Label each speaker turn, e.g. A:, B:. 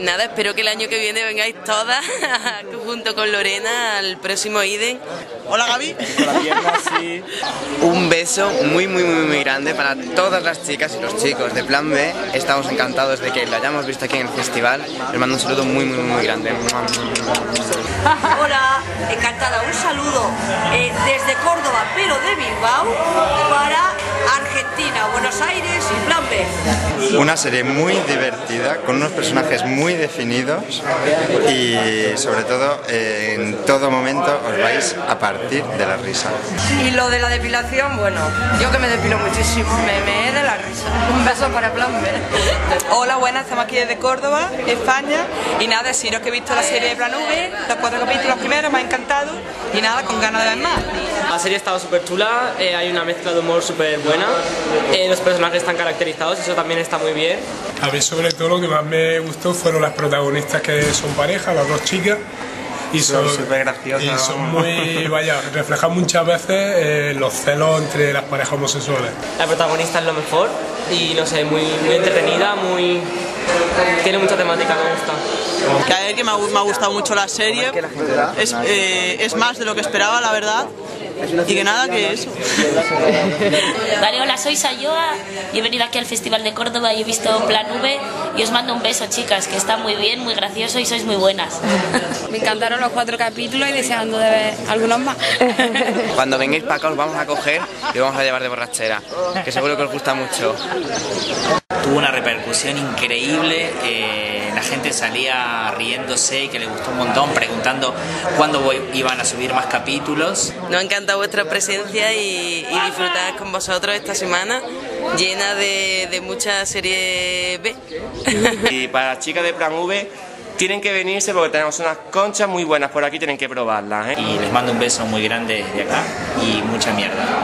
A: nada, espero que el año que viene vengáis todas junto con Lorena al próximo IDEN.
B: Hola Gaby.
C: Sí.
D: Un beso muy grande para todas las chicas y los chicos de Plan B. Estamos encantados de que lo hayamos visto aquí en el festival. Les mando un saludo muy grande.
E: Hola, encantada. Un saludo desde Córdoba, pero de Bilbao, para Argentina, Buenos Aires y Plan B.
F: Una serie muy divertida, con unos personajes muy definidos y sobre todo en todo momento os vais a partir de la risa.
G: Y lo de la depilación, bueno, yo que me depilo muchísimo, me he de la risa. Un beso para Plan B.
H: Hola, buenas, estamos aquí desde Córdoba, España, y nada, deciros que he visto la serie de Plan V, los 4 capítulos primeros, me ha encantado, y nada, con ganas de ver más.
C: La serie ha estado súper chula, hay una mezcla de humor súper buena, los personajes están caracterizados, eso también está muy bien.
I: A mí sobre todo lo que más me gustó fueron las protagonistas que son pareja, las dos chicas. Y son
D: súper graciosas.
I: Y son muy, reflejan muchas veces los celos entre las parejas homosexuales.
C: La protagonista es lo mejor y no sé, muy entretenida, tiene mucha temática, me gusta.
B: Que me ha gustado mucho la serie, es más de lo que esperaba, la verdad. Y que nada, que eso.
J: Vale, hola, soy Sayoa y he venido aquí al Festival de Córdoba y he visto Plan V y os mando un beso, chicas, que está muy bien, muy gracioso y sois muy buenas.
G: Me encantaron los 4 capítulos y deseando de ver algunos más.
D: Cuando vengáis para acá os vamos a coger y os vamos a llevar de borrachera, que seguro que os gusta mucho.
K: Tuvo una repercusión increíble, la gente salía riéndose y que le gustó un montón, preguntando cuándo iban a subir más capítulos.
A: Nos ha encantado vuestra presencia y disfrutar con vosotros esta semana llena de muchas series B.
C: Y para las chicas de Plan V tienen que venirse porque tenemos unas conchas muy buenas por aquí, tienen que probarlas.
K: Y les mando un beso muy grande de acá y mucha mierda.